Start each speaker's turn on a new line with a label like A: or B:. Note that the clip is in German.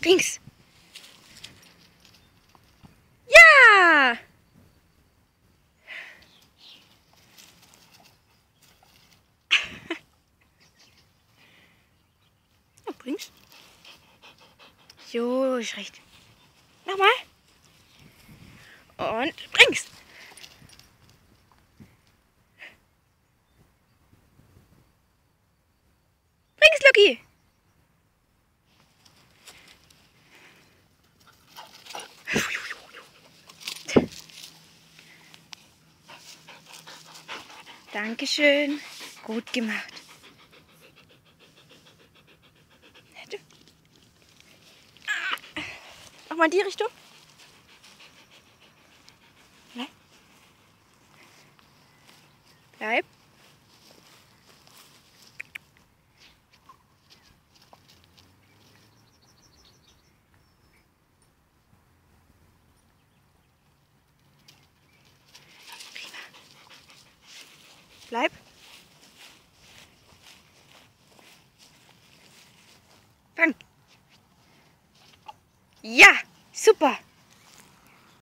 A: Links. Ja! Oh, links. So, ist recht. Nochmal. Und links. Links, Loki. Dankeschön. Gut gemacht. Nochmal in die Richtung. Bleib. Bleib. Bleib. Fang. Ja, super.